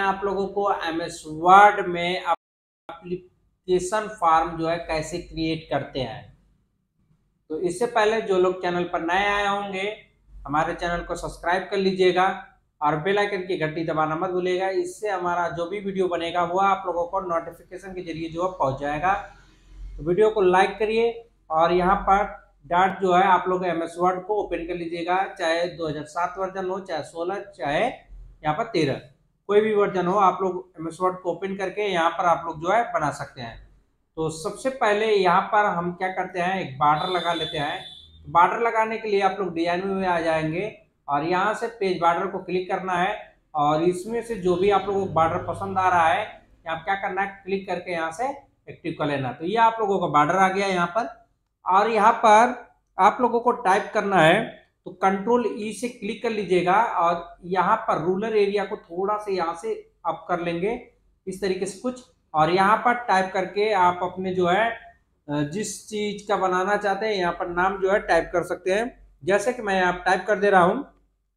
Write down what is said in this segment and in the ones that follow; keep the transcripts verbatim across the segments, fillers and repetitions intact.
आप लोगों को एम एस वर्ड में एप्लीकेशन फॉर्म जो है कैसे क्रिएट करते हैं। तो इससे पहले जो लोग चैनल पर नए आए होंगे हमारे चैनल को सब्सक्राइब कर लीजिएगा और बेल आइकन की घंटी दबाना मत भूलिएगा। इससे हमारा जो भी वीडियो बनेगा वो आप लोगों को नोटिफिकेशन के जरिए जो है पहुंच जाएगा। तो वीडियो को लाइक करिए और यहाँ पर डाट जो है आप लोग एम एस वर्ड को ओपन कर लीजिएगा, चाहे दो हज़ार सात वर्जन हो, चाहे सोलह, चाहे यहाँ पर तेरह, कोई भी वर्जन हो, आप लोग एम एस वर्ड को ओपन करके यहाँ पर आप लोग जो है बना सकते हैं। तो सबसे पहले यहाँ पर हम क्या करते हैं, एक बॉर्डर लगा लेते हैं। बॉर्डर लगाने के लिए आप लोग डिजाइन में आ जाएंगे और यहाँ से पेज बॉर्डर को क्लिक करना है और इसमें से जो भी आप लोगों को बॉर्डर पसंद आ रहा है यहाँ क्या करना है, क्लिक करके यहाँ से एक्टिव कर लेना। तो ये आप लोगों का बॉर्डर आ गया यहाँ पर। और यहाँ पर आप लोगों को टाइप करना है तो कंट्रोल ई से क्लिक कर लीजिएगा और यहाँ पर रूलर एरिया को थोड़ा सा यहाँ से अप कर लेंगे इस तरीके से कुछ, और यहाँ पर टाइप करके आप अपने जो है जिस चीज का बनाना चाहते हैं यहाँ पर नाम जो है टाइप कर सकते हैं। जैसे कि मैं आप टाइप कर दे रहा हूं,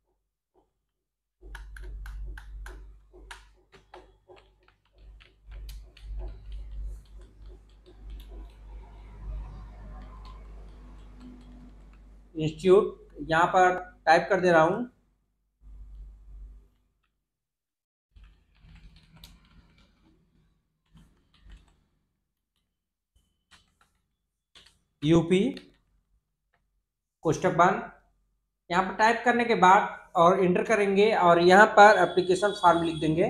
इंस्टीट्यूट, यहाँ पर टाइप कर दे रहा हूं। यूपी कोष्टक बंद, यहाँ पर टाइप करने के बाद और इंटर करेंगे और यहाँ पर एप्लीकेशन फॉर्म लिख देंगे।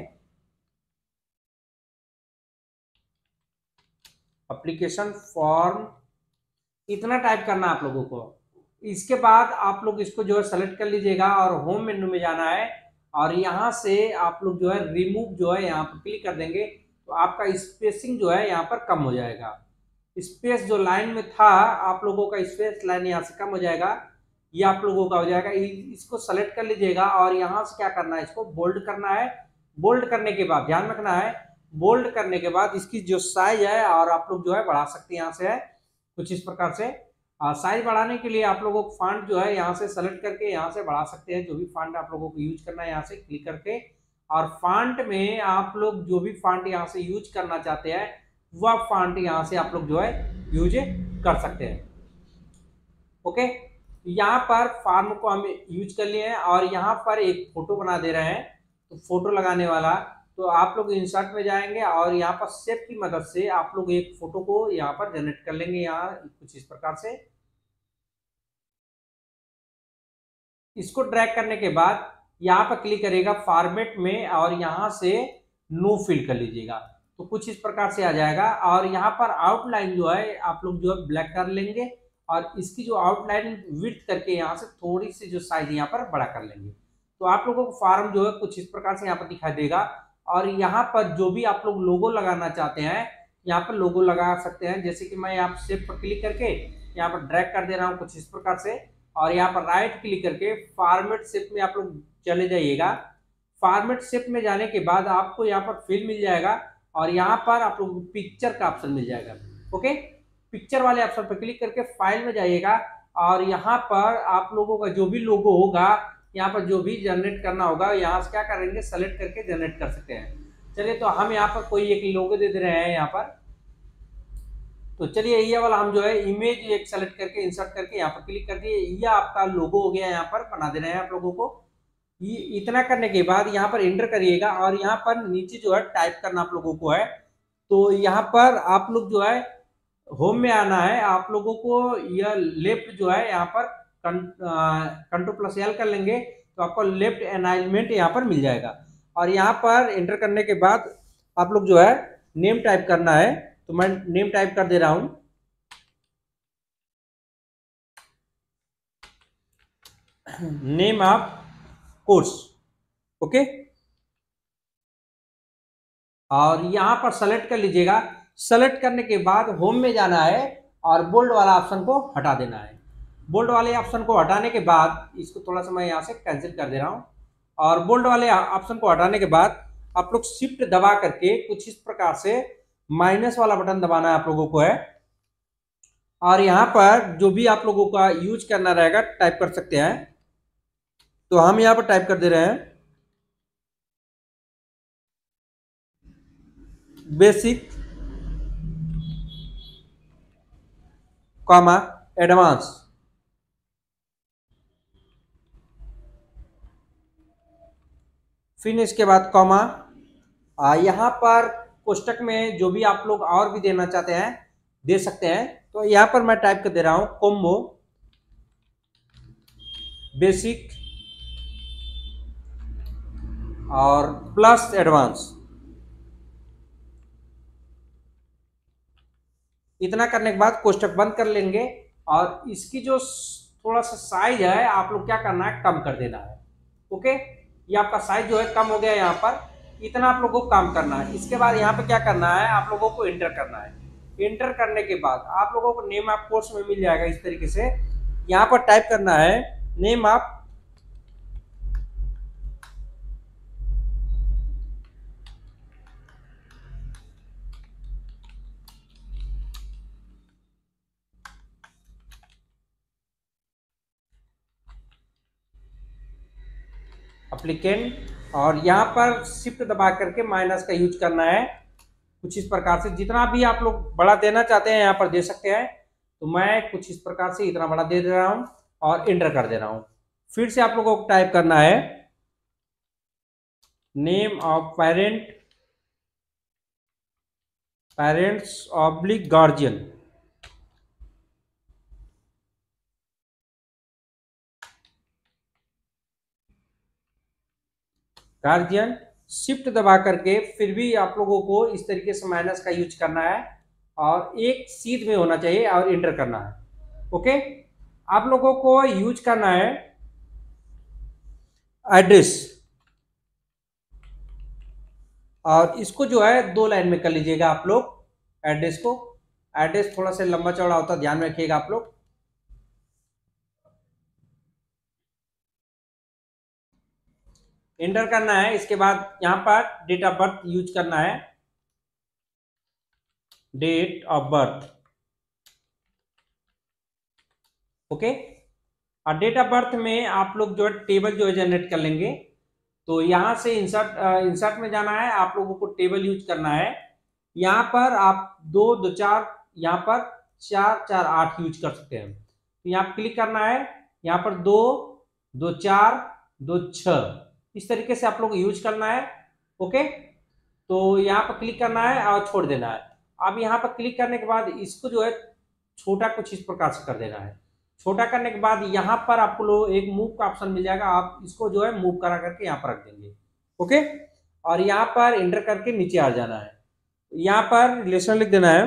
एप्लीकेशन फॉर्म इतना टाइप करना आप लोगों को। इसके बाद आप लोग इसको जो है सेलेक्ट कर लीजिएगा और होम मेन्यू में जाना है और यहाँ से आप लोग जो है रिमूव जो है यहाँ पर क्लिक कर देंगे तो आपका स्पेसिंग जो है यहाँ पर कम हो जाएगा। स्पेस जो लाइन में था आप लोगों का स्पेस लाइन यहाँ से कम हो जाएगा, ये आप लोगों का हो जाएगा। इसको सेलेक्ट कर लीजिएगा और यहाँ से क्या करना है, इसको बोल्ड करना है। बोल्ड करने के बाद ध्यान रखना है, बोल्ड करने के बाद इसकी जो साइज है और आप लोग जो है बढ़ा सकते हैं यहाँ से है कुछ इस प्रकार से। साइज बढ़ाने के लिए आप लोगों को फॉन्ट जो है यहाँ से सेलेक्ट करके यहाँ से बढ़ा सकते हैं। जो भी फॉन्ट आप लोगों को यूज करना है यहाँ से क्लिक करके, और फॉन्ट में आप लोग जो भी फॉन्ट यहाँ से यूज करना चाहते हैं वह फॉन्ट यहाँ से आप लोग जो है यूज कर सकते हैं। ओके, यहाँ पर फॉर्म को हम यूज कर लिए हैं और यहाँ पर एक फोटो बना दे रहे हैं। तो फोटो लगाने वाला तो आप लोग इंसर्ट में जाएंगे और यहाँ पर शेप की मदद से आप लोग एक फोटो को यहाँ पर जनरेट कर लेंगे। यहाँ कुछ इस प्रकार से इसको ड्रैग करने के बाद यहाँ पर क्लिक करेगा फॉर्मेट में और यहाँ से नो फिल कर लीजिएगा तो कुछ इस प्रकार से आ जाएगा। और यहाँ पर आउटलाइन जो है आप लोग जो है ब्लैक कर लेंगे और इसकी जो आउटलाइन विड्थ करके यहाँ से थोड़ी सी जो साइज यहाँ पर बड़ा कर लेंगे। तो आप लोगों को फॉर्म जो है कुछ इस प्रकार से यहाँ पर दिखाई देगा। और यहाँ पर जो भी आप लोग लोगो लगाना चाहते हैं यहाँ पर लोगो लगा सकते हैं। जैसे कि मैं यहाँ शेप पर क्लिक करके यहाँ पर ड्रैग कर दे रहा हूँ कुछ इस प्रकार से, और यहाँ पर राइट क्लिक करके फॉर्मेट शेप में आप लोग चले जाइएगा। फॉर्मेट शेप में जाने के बाद आपको यहाँ पर फिल मिल जाएगा और यहाँ पर आप लोग पिक्चर का ऑप्शन मिल जाएगा। ओके, पिक्चर वाले ऑप्शन पर क्लिक करके फाइल में जाइएगा और यहाँ पर आप लोगों का जो भी लोगो होगा यहाँ पर जो भी जनरेट करना होगा यहाँ से क्या करेंगे, सेलेक्ट करके जनरेट कर सकते हैं। चलिए, तो हम यहाँ पर कोई एक लोगो दे दे रहे हैं यहाँ पर। तो चलिए, ये वाला हम जो है इमेज एक सेलेक्ट करके इंसर्ट करके यहाँ पर क्लिक कर दिए, ये आपका लोगो हो गया। यहाँ पर बना दे रहे हैं आप लोगों को। ये इतना करने के बाद यहाँ पर एंटर करिएगा और यहाँ पर नीचे जो है टाइप करना आप लोगों को है। तो यहाँ पर आप लोग जो है होम में आना है आप लोगों को। यह लेफ्ट जो है यहाँ पर कंट्रोल प्लस एल कर लेंगे तो आपको लेफ्ट अलाइनमेंट यहाँ पर मिल जाएगा। और यहाँ पर एंटर करने के बाद आप लोग जो है नेम टाइप करना है। तो मैं नेम टाइप कर दे रहा हूं, नेम ऑफ कोर्स। ओके, और यहाँ पर सेलेक्ट कर लीजिएगा। सेलेक्ट करने के बाद होम में जाना है और बोल्ड वाला ऑप्शन को हटा देना है। बोल्ड वाले ऑप्शन को हटाने के बाद इसको थोड़ा सा मैं यहाँ से कैंसिल कर दे रहा हूँ। और बोल्ड वाले ऑप्शन को हटाने के बाद आप लोग शिफ्ट दबा करके कुछ इस प्रकार से माइनस वाला बटन दबाना है आप लोगों को है। और यहाँ पर जो भी आप लोगों का यूज करना रहेगा टाइप कर सकते हैं। तो हम यहाँ पर टाइप कर दे रहे हैं बेसिक कॉमा एडवांस, फिर इसके बाद कॉमा, यहाँ पर कोष्टक में जो भी आप लोग और भी देना चाहते हैं दे सकते हैं। तो यहाँ पर मैं टाइप कर दे रहा हूं कॉम्बो बेसिक और प्लस एडवांस। इतना करने के बाद कोष्टक बंद कर लेंगे और इसकी जो थोड़ा सा साइज है आप लोग क्या करना है, कम कर देना है। ओके, ये आपका साइज जो है कम हो गया यहाँ पर, इतना आप लोगों को काम करना है। इसके बाद यहाँ पे क्या करना है, आप लोगों को एंटर करना है। एंटर करने के बाद आप लोगों को नेम ऑफ कोर्स में मिल जाएगा। इस तरीके से यहाँ पर टाइप करना है नेम ऑफ एप्लीकेंट, और यहाँ पर शिफ्ट दबा करके माइनस का यूज करना है। कुछ इस प्रकार से जितना भी आप लोग बड़ा देना चाहते हैं यहाँ पर दे सकते हैं। तो मैं कुछ इस प्रकार से इतना बड़ा दे रहा हूं और एंटर कर दे रहा हूं। फिर से आप लोगों को टाइप करना है name of parent, parents oblique guardian, guardian, shift दबा करके फिर भी आप लोगों को इस तरीके से माइनस का यूज करना है और एक सीध में होना चाहिए और एंटर करना है। ओके, आप लोगों को यूज करना है एड्रेस, और इसको जो है दो लाइन में कर लीजिएगा आप लोग एड्रेस को। एड्रेस थोड़ा सा लंबा चौड़ा होता है, ध्यान में रखिएगा आप लोग। एंटर करना है। इसके बाद यहाँ पर डेट ऑफ बर्थ यूज करना है, डेट ऑफ बर्थ। ओके, और डेट ऑफ बर्थ में आप लोग जो है टेबल जो है जनरेट कर लेंगे। तो यहाँ से इंसर्ट इंसर्ट में जाना है, आप लोगों को टेबल यूज करना है। यहाँ पर आप दो दो चार, यहाँ पर चार चार आठ यूज कर सकते हैं। तो यहाँ क्लिक करना है, यहाँ पर दो दो चार दो छः, इस तरीके से आप लोग यूज करना है। ओके, तो यहाँ पर क्लिक करना है और छोड़ देना है। अब यहाँ पर क्लिक करने के बाद इसको जो है छोटा कुछ इस प्रकार से कर देना है। छोटा करने के बाद यहाँ पर आपको लोग एक मूव का ऑप्शन मिल जाएगा, आप इसको जो है मूव करा करके यहाँ पर रख देंगे। ओके, और यहाँ पर एंटर करके नीचे आ जाना है। यहाँ पर रिलेशन लिख देना है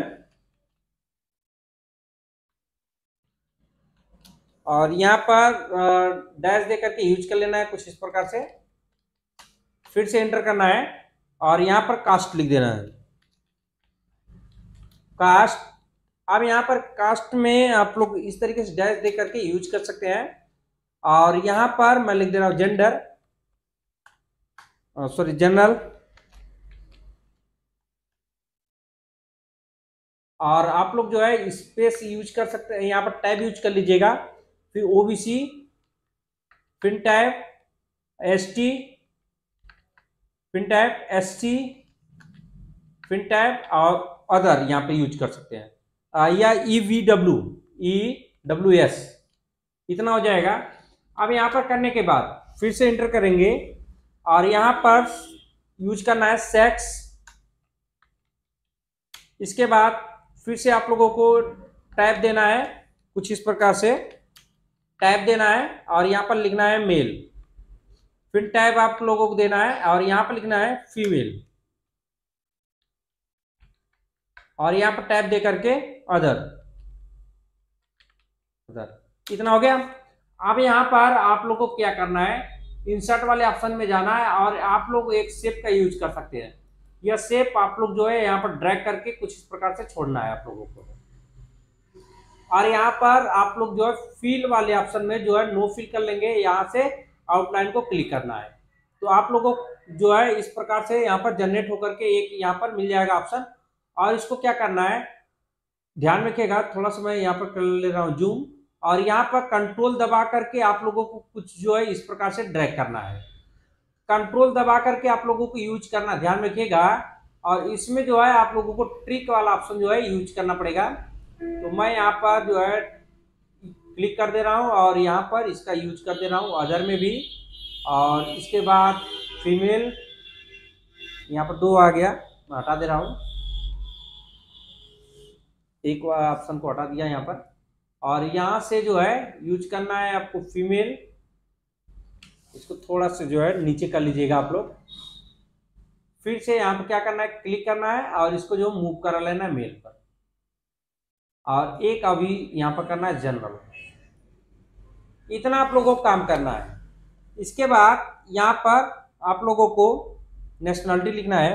और यहाँ पर डैश दे करके यूज कर लेना है कुछ इस प्रकार से। फिर से एंटर करना है और यहाँ पर कास्ट लिख देना है, कास्ट। अब यहाँ पर कास्ट में आप लोग इस तरीके से डैश दे करके यूज कर सकते हैं। और यहाँ पर मैं लिख दे रहा हूँ जेंडर, सॉरी जनरल, और आप लोग जो है स्पेस यूज कर सकते हैं, यहाँ पर टैब यूज कर लीजिएगा। फिर ओबीसी, फिर टैब एसटी, फिर टैब एससी, फिर टैब और अदर यहाँ पे यूज कर सकते हैं, आ, या E V W E W S, इतना हो जाएगा। अब यहाँ पर करने के बाद फिर से एंटर करेंगे और यहाँ पर यूज करना है सेक्स। इसके बाद फिर से आप लोगों को टैब देना है कुछ इस प्रकार से, टैब देना है और यहाँ पर लिखना है मेल। फिर टैब आप लोगों को देना है और यहाँ पर लिखना है फीमेल, और यहाँ पर टैब दे करके अदर, अदर। इतना हो गया। अब यहाँ पर आप लोगों को क्या करना है, इंसर्ट वाले ऑप्शन में जाना है और आप लोग एक शेप का यूज कर सकते हैं। यह शेप आप लोग जो है यहाँ पर ड्रैग करके कुछ इस प्रकार से छोड़ना है आप लोगों को। और यहाँ पर आप लोग जो है फिल वाले ऑप्शन में जो है नो फिल कर लेंगे, यहाँ से आउटलाइन को क्लिक करना है। तो आप लोगों को जो है इस प्रकार से यहाँ पर जनरेट होकर के एक यहाँ पर मिल जाएगा ऑप्शन। और इसको क्या करना है, ध्यान रखिएगा, थोड़ा सा मैं यहाँ पर कर ले रहा हूँ जूम, और यहाँ पर कंट्रोल दबा करके आप लोगों को कुछ जो है इस प्रकार से ड्रैग करना है। कंट्रोल दबा करके आप लोगों को यूज करना, ध्यान रखिएगा और इसमें जो है आप लोगों को ट्रिक वाला ऑप्शन जो है यूज करना पड़ेगा। तो मैं यहाँ पर जो है क्लिक कर दे रहा हूँ और यहाँ पर इसका यूज कर दे रहा हूँ अदर में भी। और इसके बाद फीमेल यहाँ पर दो आ गया, मैं हटा दे रहा हूँ, एक ऑप्शन को हटा दिया यहाँ पर। और यहाँ से जो है यूज करना है आपको फीमेल, इसको थोड़ा सा जो है नीचे कर लीजिएगा आप लोग। फिर से यहाँ पर क्या करना है, क्लिक करना है और इसको जो मूव करा लेना है मेल पर, और एक अभी यहाँ पर करना है जनरल। इतना आप लोगों को काम करना है। इसके बाद यहाँ पर आप लोगों को नेशनलिटी लिखना है।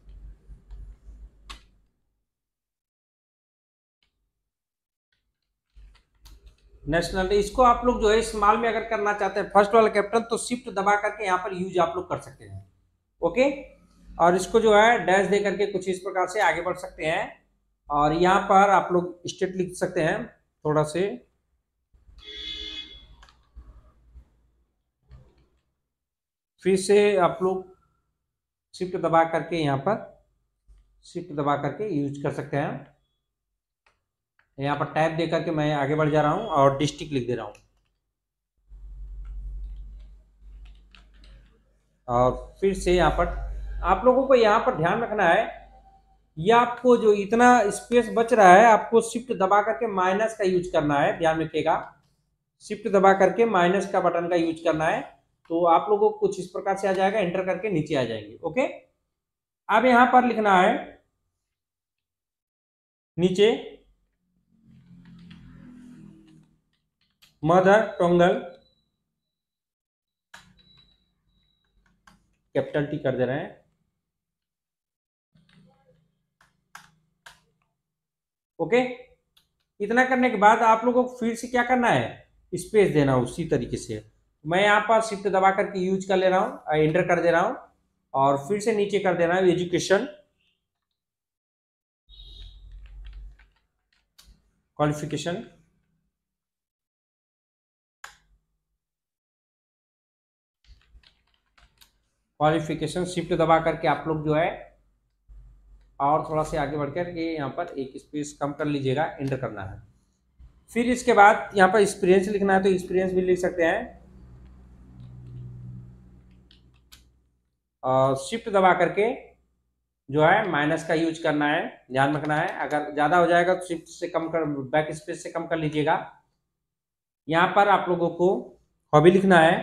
नेशनलिटी इसको आप लोग जो है स्मॉल में अगर करना चाहते हैं फर्स्ट वाला कैपिटल, तो शिफ्ट दबा करके यहाँ पर यूज आप लोग कर सकते हैं। ओके, और इसको जो है डैश दे करके कुछ इस प्रकार से आगे बढ़ सकते हैं। और यहाँ पर आप लोग स्टेट लिख सकते हैं थोड़ा से, फिर से आप लोग शिफ्ट दबा करके यहाँ पर शिफ्ट दबा करके यूज कर सकते हैं। यहाँ पर टैब दे करके मैं आगे बढ़ जा रहा हूँ और डिस्ट्रिक्ट लिख दे रहा हूँ। और फिर से यहाँ पर आप लोगों को यहाँ पर ध्यान रखना है, ये आपको जो इतना स्पेस बच रहा है आपको शिफ्ट दबा करके माइनस का यूज करना है, ध्यान रखिएगा। शिफ्ट दबा करके माइनस का बटन का यूज करना है, तो आप लोगों को कुछ इस प्रकार से आ जाएगा, एंटर करके नीचे आ जाएंगे। ओके, अब यहाँ पर लिखना है नीचे मदर टोंगल, कैपिटल टी कर दे रहे हैं। ओके, इतना करने के बाद आप लोगों को फिर से क्या करना है, स्पेस देना उसी तरीके से। मैं यहाँ पर शिफ्ट दबा करके यूज कर ले रहा हूँ, एंटर कर दे रहा हूँ और फिर से नीचे कर देना है एजुकेशन, क्वालिफिकेशन, क्वालिफिकेशन शिफ्ट दबा करके आप लोग जो है और थोड़ा से आगे बढ़कर के यहाँ पर एक स्पेस कम कर लीजिएगा, एंटर करना है। फिर इसके बाद यहाँ पर एक्सपीरियंस लिखना है, तो एक्सपीरियंस भी लिख सकते हैं और शिफ्ट दबा करके जो है माइनस का यूज करना है, ध्यान रखना है। अगर ज़्यादा हो जाएगा तो शिफ्ट से कम कर, बैक स्पेस से कम कर लीजिएगा। यहाँ पर आप लोगों को हॉबी लिखना है,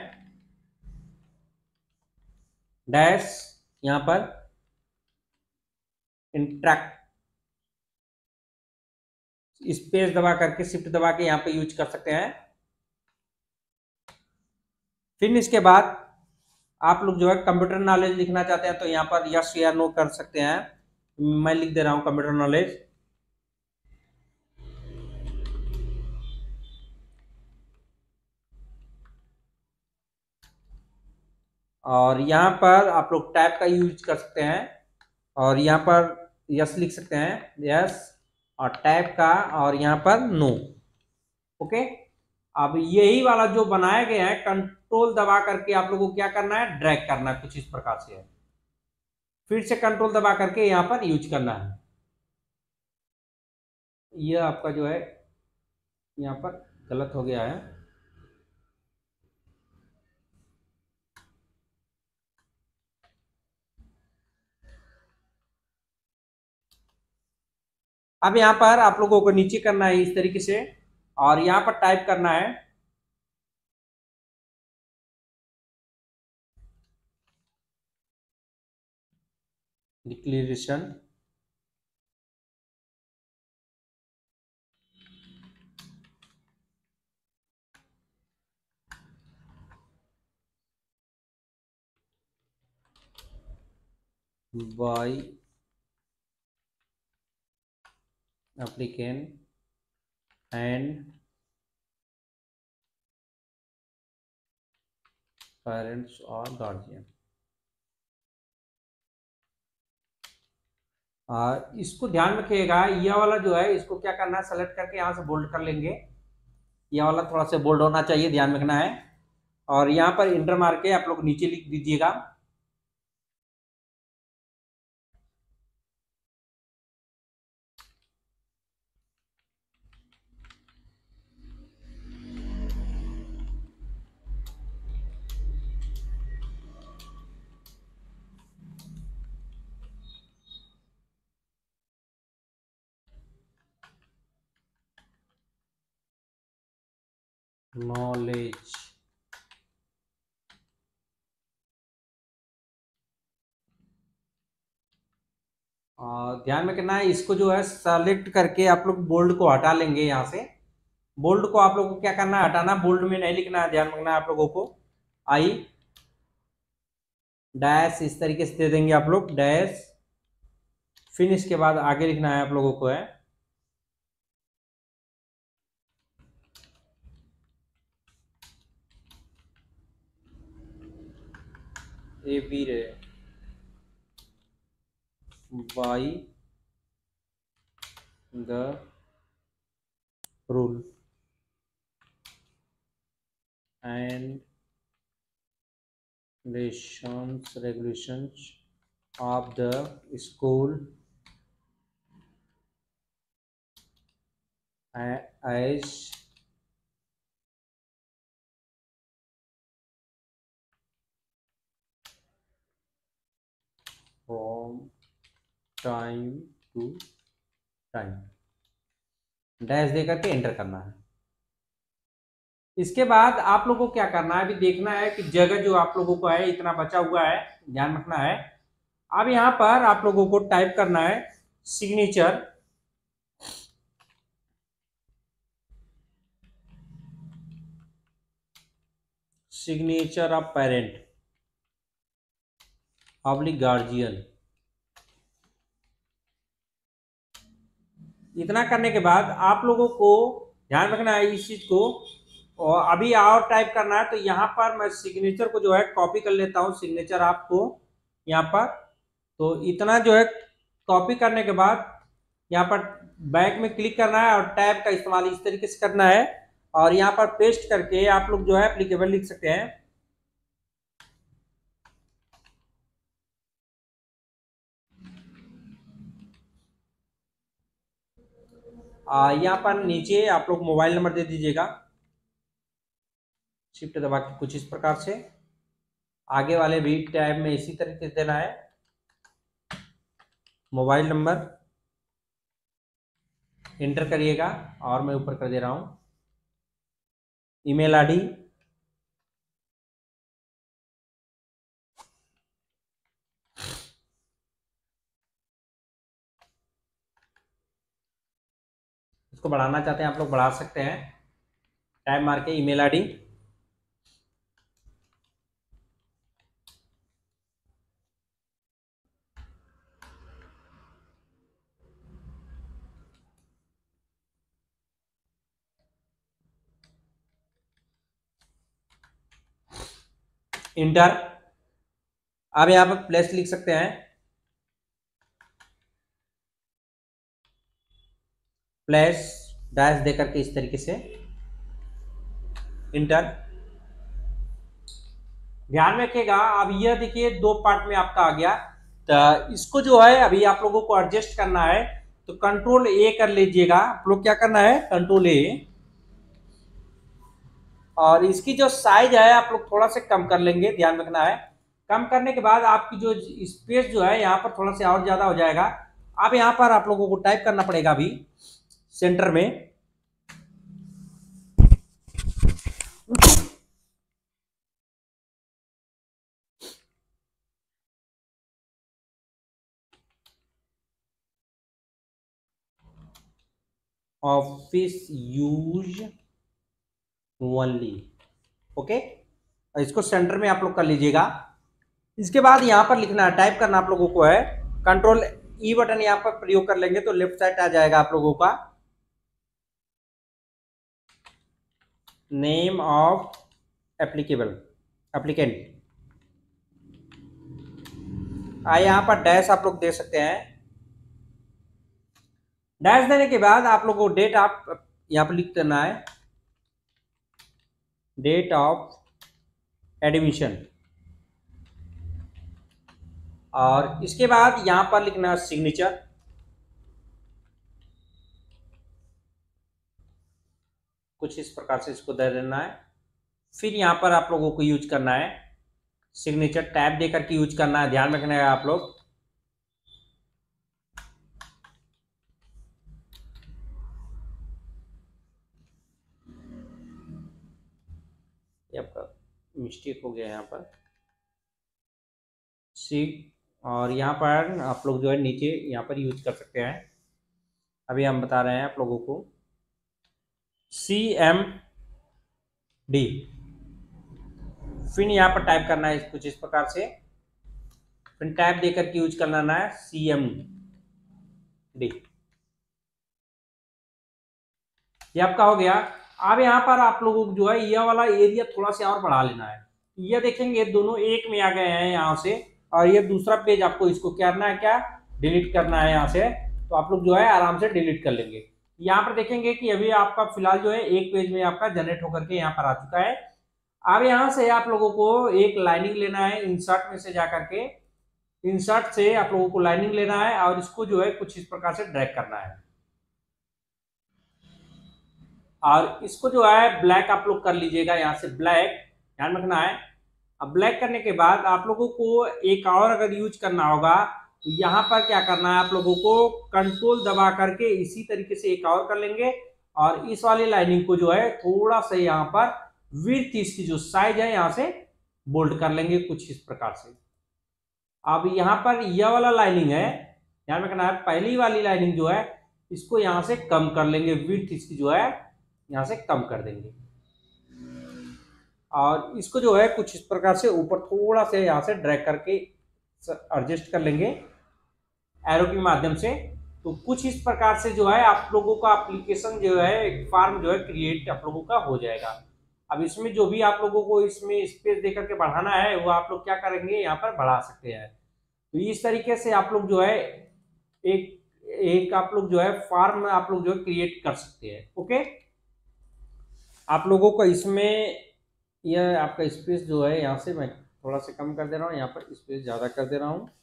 डैश यहाँ पर इंट्रैक्ट, स्पेस दबा करके शिफ्ट दबा के यहाँ पे यूज कर सकते हैं। फिर इसके बाद आप लोग जो है कंप्यूटर नॉलेज लिखना चाहते हैं, तो यहाँ पर यस या नो कर सकते हैं। मैं लिख दे रहा हूँ कंप्यूटर नॉलेज। और यहाँ पर आप लोग टैब का यूज कर सकते हैं और यहाँ पर यस लिख सकते हैं, यस, और टैब का, और यहाँ पर नो। ओके, अब यही वाला जो बनाया गया है कंट्रोल दबा करके आप लोगों को क्या करना है, ड्रैग करना है कुछ इस प्रकार से है। फिर से कंट्रोल दबा करके यहाँ पर यूज करना है। यह आपका जो है यहाँ पर गलत हो गया है। अब यहाँ पर आप लोगों को नीचे करना है इस तरीके से और यहाँ पर टाइप करना है declaration by applicant and parents और गार्जियन। इसको ध्यान रखिएगा, यह वाला जो है इसको क्या करना है, सेलेक्ट करके यहाँ से बोल्ड कर लेंगे। यह वाला थोड़ा सा बोल्ड होना चाहिए, ध्यान रखना है। और यहाँ पर इंटर मार के आप लोग नीचे लिख दीजिएगा नॉलेज। और ध्यान में करना है, इसको जो है सेलेक्ट करके आप लोग बोल्ड को हटा लेंगे। यहाँ से बोल्ड को आप लोगों को क्या करना है, हटाना। बोल्ड में नहीं लिखना है, ध्यान रखना है आप लोगों को। आई डैश इस तरीके से दे देंगे आप लोग, डैश। फिर इसके बाद आगे लिखना है आप लोगों को है abide by the rule and regulations regulations of the school as from time to time। Dash दे करके एंटर करना है। इसके बाद आप लोगों को क्या करना है, अभी देखना है कि जगह जो आप लोगों को है इतना बचा हुआ है, ध्यान रखना है। अब यहां पर आप लोगों को टाइप करना है signature, signature of parent public guardian. इतना करने के बाद आप लोगों को ध्यान रखना है इस चीज को। और अभी और टाइप करना है, तो यहाँ पर मैं सिग्नेचर को जो है कॉपी कर लेता हूँ, सिग्नेचर आपको यहाँ पर। तो इतना जो है कॉपी करने के बाद यहाँ पर बैक में क्लिक करना है और टैब का इस्तेमाल इस तरीके से करना है। और यहाँ पर पेस्ट करके आप लोग जो है एप्लीकेबल लिख सकते हैं। यहाँ पर नीचे आप लोग मोबाइल नंबर दे दीजिएगा, शिफ्ट दबा के कुछ इस प्रकार से। आगे वाले भी टैब में इसी तरीके से देना है। मोबाइल नंबर एंटर करिएगा और मैं ऊपर कर दे रहा हूं ईमेल आईडी, इसको बढ़ाना चाहते हैं आप लोग बढ़ा सकते हैं, टाइप मार के ईमेल आईडी। इंटर। अब यहाँ पर प्लेस लिख सकते हैं, प्लेस डैश दे करके इस तरीके से इंटर। ध्यान में रखिएगा, अब यह देखिए दो पार्ट में आपका आ गया। तो इसको जो है अभी आप लोगों को एडजस्ट करना है, तो कंट्रोल ए कर लीजिएगा। आप लोग क्या करना है, कंट्रोल ए। और इसकी जो साइज है आप लोग थोड़ा सा कम कर लेंगे, ध्यान रखना है। कम करने के बाद आपकी जो स्पेस जो है यहाँ पर थोड़ा सा और ज्यादा हो जाएगा। अब यहाँ पर आप लोगों को टाइप करना पड़ेगा अभी सेंटर में ऑफिस यूज ओनली। ओके, इसको सेंटर में आप लोग कर लीजिएगा। इसके बाद यहां पर लिखना है, टाइप करना आप लोगों को है, कंट्रोल ई बटन यहां पर प्रयोग कर लेंगे तो लेफ्ट साइड आ जाएगा आप लोगों का नेम ऑफ एप्लीकेबल एप्लीकेंट। यहां पर डैश आप लोग दे सकते हैं। डैश देने के बाद आप लोगों को डेट आप यहां पर लिख देना है, डेट ऑफ एडमिशन। और इसके बाद यहां पर लिखना है सिग्नेचर, कुछ इस प्रकार से इसको दे देना है। फिर यहां पर आप लोगों को यूज करना है सिग्नेचर, टैब देकर के यूज करना है, ध्यान रखना है आप लोग। ये आपका मिस्टेक हो गया यहाँ पर सी, और यहाँ पर आप लोग जो है नीचे यहाँ पर यूज कर सकते हैं। अभी हम बता रहे हैं आप लोगों को सी एम डी, फिर यहाँ पर टाइप करना है कुछ इस प्रकार से, फिर टाइप देकर के यूज करना है सी एम डी। ये आपका हो गया। अब यहाँ पर आप लोगों को जो है यह वाला एरिया थोड़ा सा और बढ़ा लेना है। ये देखेंगे दोनों एक में आ गए हैं यहाँ से, और ये दूसरा पेज आपको इसको क्या करना है, क्या डिलीट करना है यहाँ से, तो आप लोग जो है आराम से डिलीट कर लेंगे। यहाँ पर देखेंगे कि अभी आपका फिलहाल जो है एक पेज में आपका जनरेट होकर के यहाँ पर आ चुका है। अब यहाँ से आप लोगों को एक लाइनिंग लेना है, इंसर्ट में से जाकर के इंसर्ट से आप लोगों को लाइनिंग लेना है और इसको जो है कुछ इस प्रकार से ड्रैग करना है, और इसको जो है ब्लैक आप लोग कर लीजिएगा, यहाँ से ब्लैक ध्यान रखना है। अब ब्लैक करने के बाद आप लोगों को एक और अगर यूज करना होगा तो यहाँ पर क्या करना है, आप लोगों को कंट्रोल दबा करके इसी तरीके से एक और कर लेंगे, और इस वाली लाइनिंग को जो है थोड़ा सा यहाँ पर विड्थ इसकी जो साइज है यहाँ से बोल्ड कर लेंगे कुछ इस प्रकार से। अब यहाँ पर यह वाला लाइनिंग है, ध्यान रखना है, पहली वाली लाइनिंग जो है इसको यहाँ से कम कर लेंगे, विड्थ इसकी जो है यहाँ से कम कर देंगे, और इसको जो है कुछ इस प्रकार से ऊपर थोड़ा से यहाँ से ड्रैग करके एडजस्ट कर लेंगे एरो के माध्यम से। तो कुछ इस प्रकार से जो है आप लोगों का एप्लीकेशन जो है एक फार्म जो है क्रिएट आप लोगों का हो जाएगा। अब इसमें जो भी आप लोगों को इसमें स्पेस देकर के बढ़ाना है वो आप लोग क्या करेंगे, यहाँ पर बढ़ा सकते हैं। तो इस तरीके से आप लोग जो है एक एक आप लोग जो है फार्म आप लोग जो है क्रिएट कर सकते हैं। ओके, आप लोगों को इसमें यह आपका स्पेस जो है यहाँ से मैं थोड़ा सा कम कर दे रहा हूँ, यहाँ पर स्पेस ज्यादा कर दे रहा हूँ,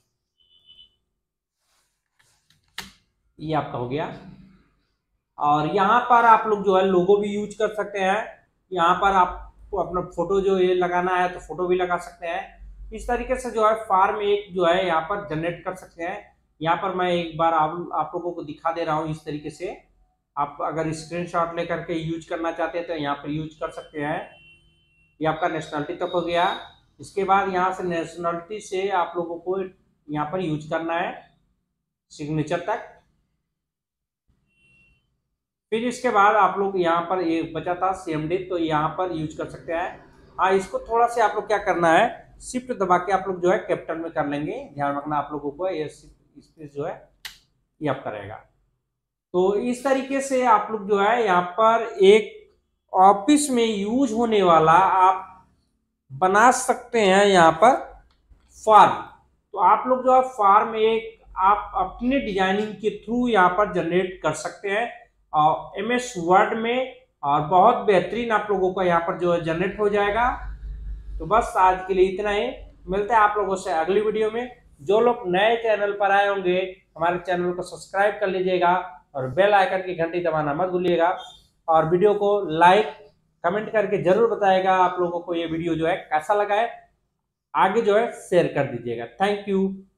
ये आपका हो गया। और यहाँ पर आप लोग जो है लोगो भी यूज कर सकते हैं, यहाँ पर आपको अपना फोटो जो ये लगाना है तो फोटो भी लगा सकते हैं। इस तरीके से जो है फार्म एक जो है यहाँ पर जनरेट कर सकते हैं। यहाँ पर मैं एक बार आप, आप लोगों को दिखा दे रहा हूँ इस तरीके से। आप अगर स्क्रीनशॉट लेकर के यूज करना चाहते हैं तो यहाँ पर यूज कर सकते हैं। ये आपका नेशनलिटी तक हो गया। इसके बाद यहाँ से नेशनलिटी से आप लोगों को यहाँ पर यूज करना है सिग्नेचर तक। फिर इसके बाद आप लोग यहाँ पर एक बचा था सीएमडी, तो यहाँ पर यूज कर सकते हैं। हाँ, इसको थोड़ा सा आप लोग क्या करना है, शिफ्ट दबा के आप लोग जो है कैपिटल में कर लेंगे। ध्यान रखना आप लोगों को ये स्पेस जो है ये आपका रहेगा। तो इस तरीके से आप लोग जो है यहाँ पर एक ऑफिस में यूज होने वाला आप बना सकते हैं यहाँ पर फॉर्म। तो आप लोग जो है फॉर्म एक आप अपने डिजाइनिंग के थ्रू यहाँ पर जनरेट कर सकते हैं और एम एस वर्ड में, और बहुत बेहतरीन आप लोगों का यहाँ पर जो है जनरेट हो जाएगा। तो बस आज के लिए इतना ही, मिलते हैं आप लोगों से अगली वीडियो में। जो लोग नए चैनल पर आए होंगे हमारे चैनल को सब्सक्राइब कर लीजिएगा और बेल आइकन की घंटी दबाना मत भूलिएगा, और वीडियो को लाइक कमेंट करके जरूर बताएगा आप लोगों को ये वीडियो जो है कैसा लगा है, आगे जो है शेयर कर दीजिएगा। Thank you.